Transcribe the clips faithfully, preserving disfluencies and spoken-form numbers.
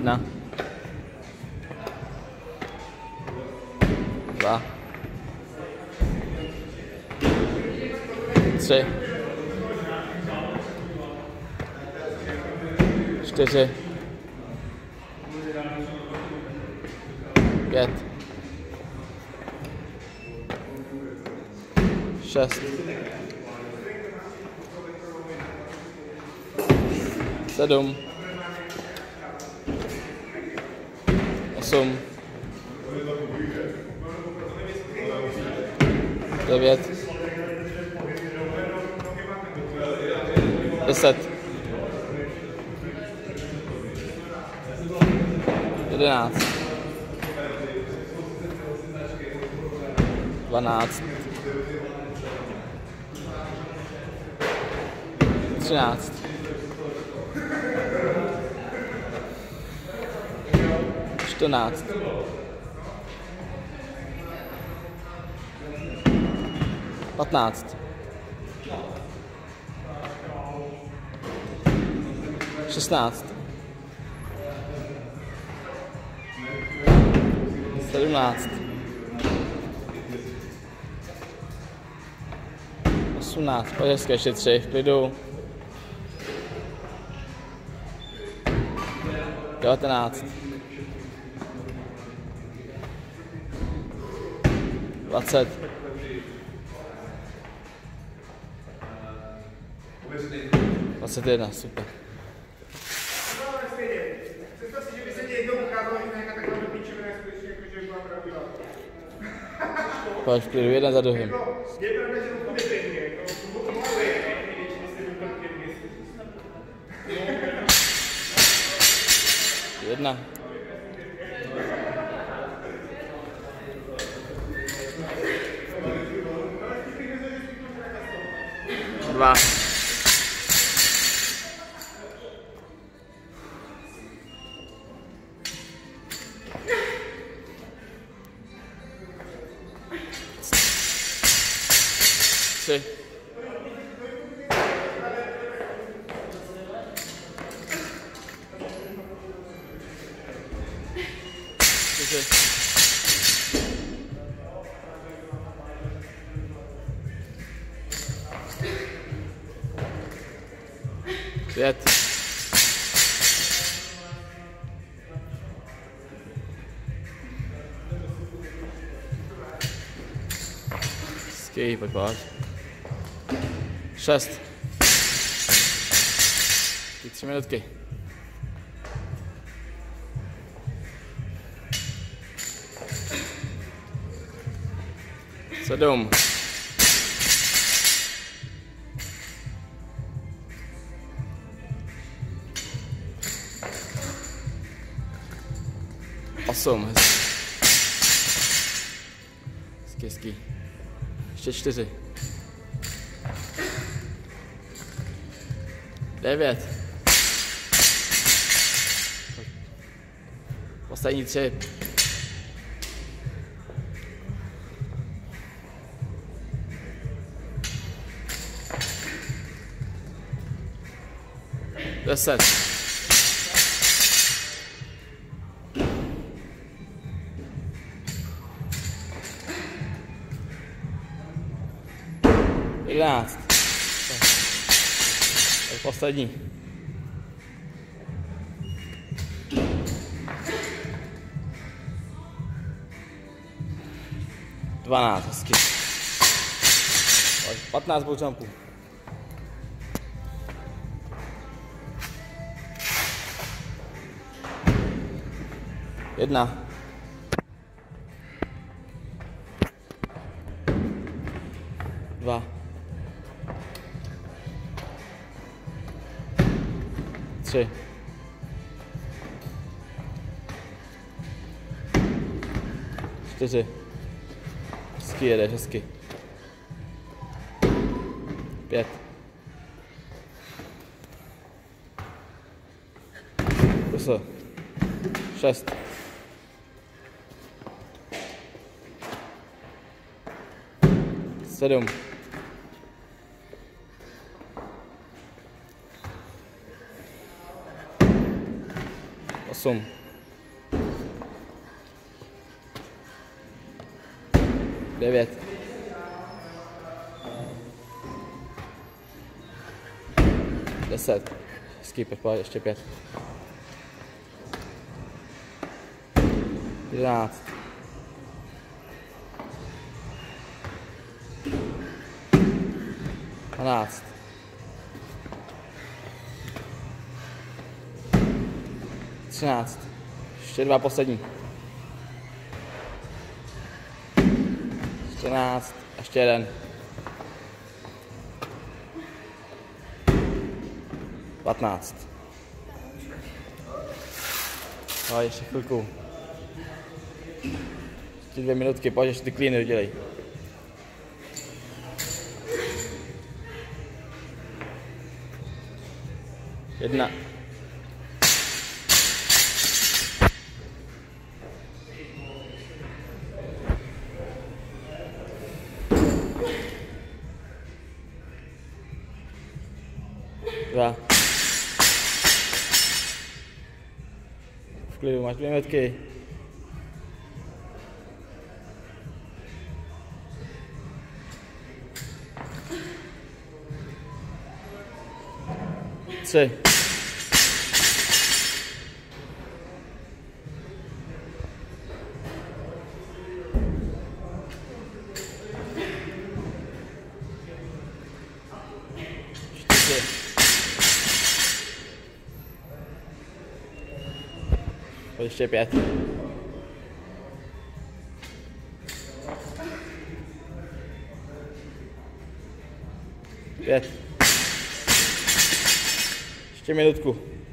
Jedna. Dva. Tři. Čtyři. Pět. Šest. Sedm. Osm. Devět. Deset. Jedenáct. Dvanáct. Třináct. Čtrnáct. Patnáct. Šestnáct. Sedmnáct. Osmnáct. Pojď hezky, ještě tři, v klidu. Devatenáct. Dvacet. Dvacet jedna, super. Představ si, že by se tě jednou ukázalo, že nějaká taková dopíčevina je skutečně jako, že byla pravdivá. Pojď v klidu, jeden za druhým. Je pravda, že to bude pěkně, jako to mohlo je, většině si to úplně pěkně. Jedna. Dva. Tři. Čtyři. Pět. Skej, pojď pojď. Šest. Ty tři minutky. Sedm. Osm. Hezky, hezky. Ještě čtyři. Devět. Poslední tři. Deset. Jedenáct. Tak poslední. Dvanáct, hezky. Patnáct bootjumpů. Jedna. Dva. Tři. Čtyři. Hezky jedeš, hezky. Pět. Pusl. Šest. Sedm. Osm. devět. deset. Hezký, pojď, ještě pět. jedenáct. dvanáct. třináct. Ještě dva poslední. čtrnáct. Ještě jeden. patnáct. No, ještě chvilku. Ještě dvě minutky, pojď, ještě ty klíny udělej. Jedna. Dva. V klidu, máš dvě metky. Tři. Čtyři. Ještě pět. Pět. Ještě minutku.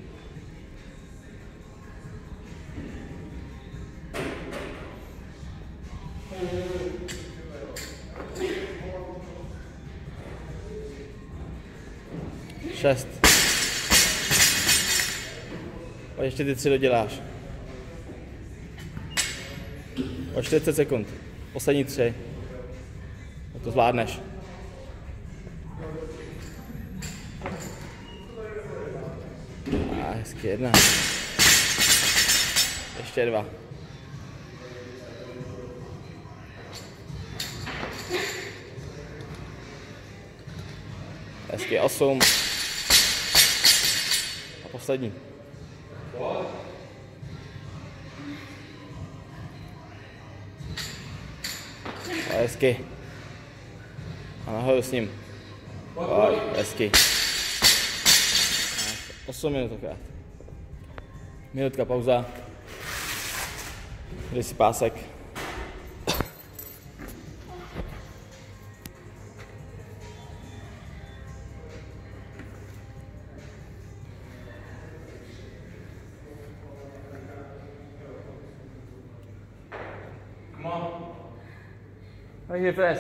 Šest. A ještě ty tři doděláš. O čtyřicet sekund. Poslední tři. A to zvládneš. A hezky jedna. Ještě dva. Hezky osm. A poslední. A hezky. A nahoru s ním. Pojď, hezky. osm minut akorát. Minutka pauza. Dej si pásek. Come on. Takže press.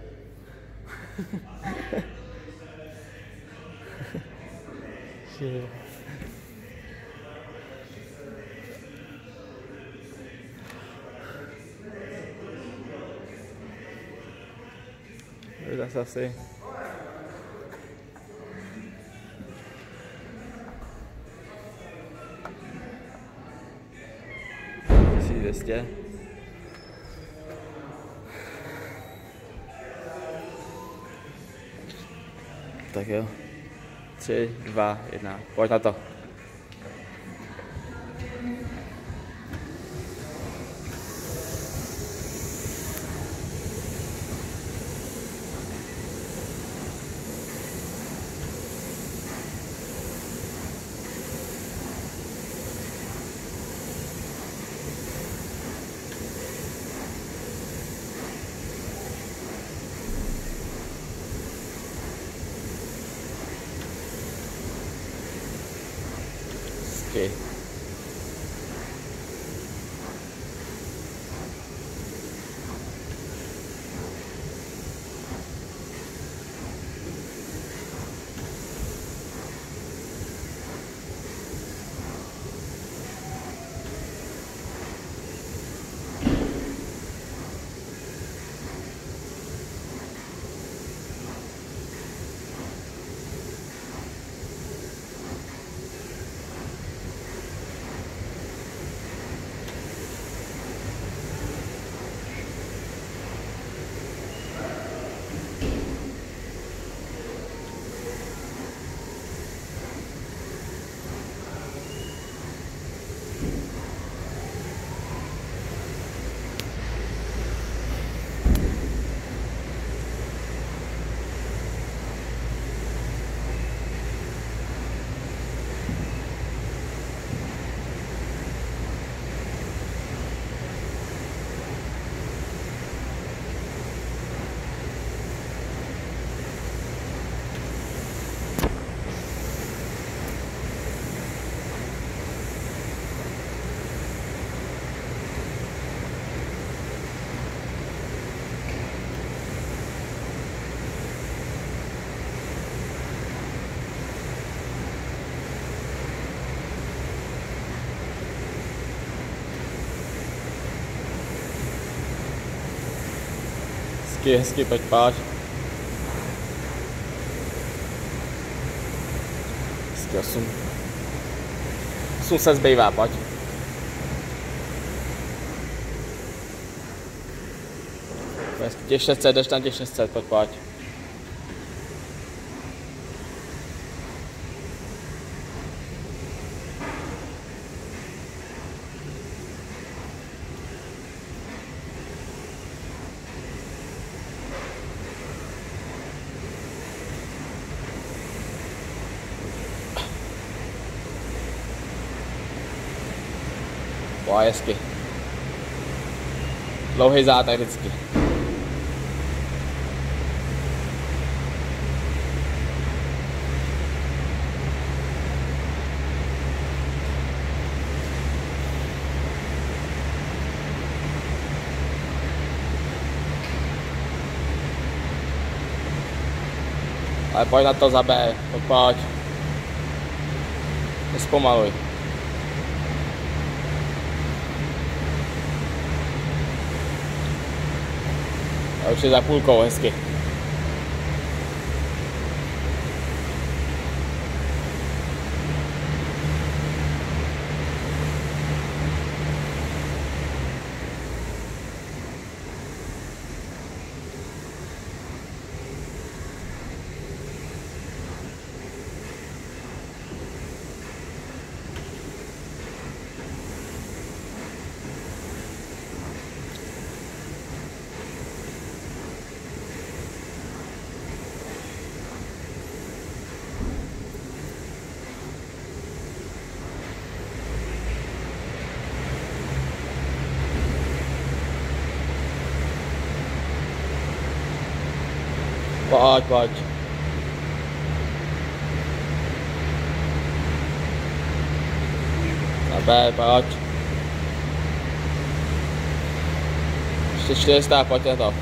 Dá se asi. tisíc dvě stě. Tak jo. Tři, dva, jedna. Pojď na to. Okay. Hezky, hezky, pojď, pojď. Hezky, osm. osm se zbývá, pojď. Hezky, těch šest set, jdeš tam těch šest set, pojď, pojď. Pojď, hezky. Dlouhý zátek vždycky. Ale pojď na to za B, pojď, pojď. Nespomaluj. A už je za půlkou, hezky. Pojď, pojď. Na B, pojď. Ještě čtyři sta, pojď na to.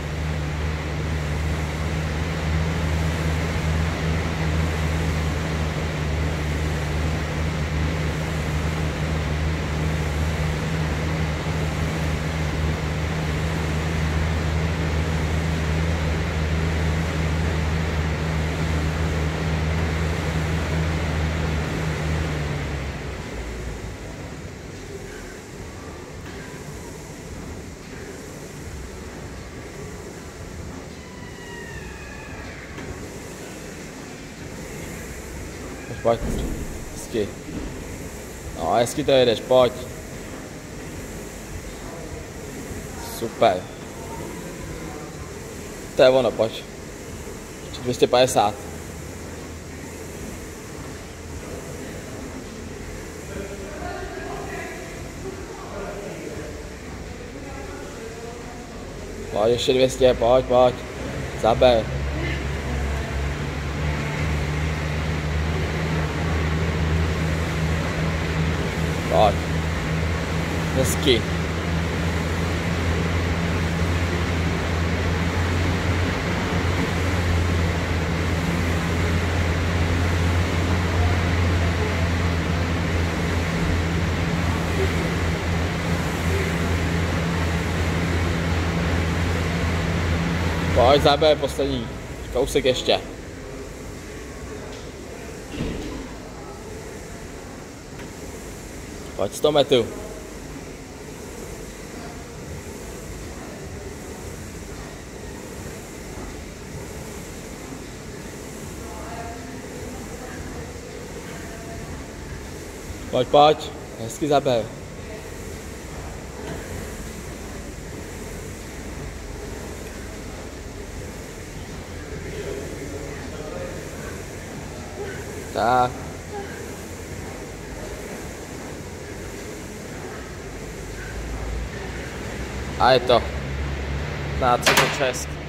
Pojď, hezky. No, hezky to jedeš, pojď. Super. To je ono, pojď. dvě stě padesát. Pojď, ještě dvě stě, pojď, pojď. Za B. Pojď. Hezky. Pojď za B, poslední. Kousek ještě. Pojď sto metrů. Pojď, pojď. Hezky za B. Tak. A je to. Na třicet šest.